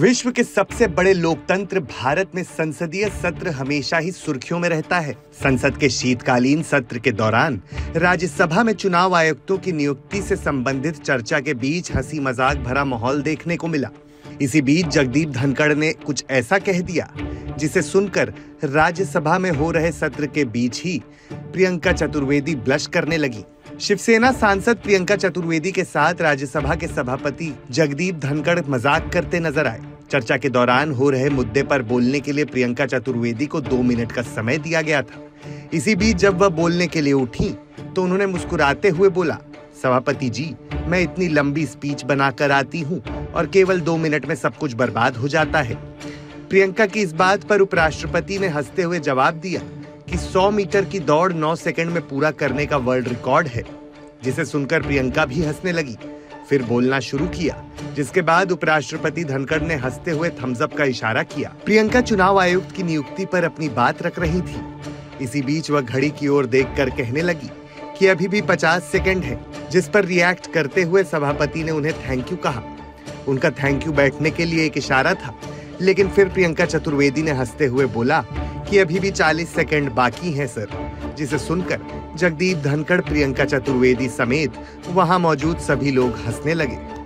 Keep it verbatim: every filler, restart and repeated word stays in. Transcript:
विश्व के सबसे बड़े लोकतंत्र भारत में संसदीय सत्र हमेशा ही सुर्खियों में रहता है। संसद के शीतकालीन सत्र के दौरान राज्यसभा में चुनाव आयुक्तों की नियुक्ति से संबंधित चर्चा के बीच हंसी मजाक भरा माहौल देखने को मिला। इसी बीच जगदीप धनखड़ ने कुछ ऐसा कह दिया जिसे सुनकर राज्यसभा में हो रहे सत्र के बीच ही प्रियंका चतुर्वेदी ब्लश करने लगी। शिवसेना सांसद प्रियंका चतुर्वेदी के साथ राज्यसभा के सभापति जगदीप धनखड़ मजाक करते नजर आए। चर्चा के दौरान हो रहे मुद्दे पर बोलने के लिए प्रियंका चतुर्वेदी को दो मिनट का समय दिया गया था। इसी बीच जब वह बोलने के लिए उठी तो उन्होंने मुस्कुराते हुए बोला, सभापति जी, मैं इतनी लंबी स्पीच बनाकर आती हूँ और केवल दो मिनट में सब कुछ बर्बाद हो जाता है। प्रियंका की इस बात पर उपराष्ट्रपति ने हंसते हुए जवाब दिया कि सौ मीटर की दौड़ नौ सेकंड में पूरा करने का वर्ल्ड रिकॉर्ड है, जिसे सुनकर प्रियंका भी हंसने लगी। फिर बोलना शुरू किया, जिसके बाद उपराष्ट्रपति धनखड़ ने हंसते हुए थम्स अप का इशारा किया। प्रियंका चुनाव आयुक्त की नियुक्ति पर अपनी बात रख रही थी। इसी बीच वह घड़ी की ओर देखकर कहने लगी कि अभी भी पचास सेकंड है, जिस पर रिएक्ट करते हुए सभापति ने उन्हें थैंक यू कहा। उनका थैंक यू बैठने के लिए एक इशारा था, लेकिन फिर प्रियंका चतुर्वेदी ने हंसते हुए बोला कि अभी भी चालीस सेकंड बाकी हैं सर, जिसे सुनकर जगदीप धनखड़, प्रियंका चतुर्वेदी समेत वहां मौजूद सभी लोग हंसने लगे।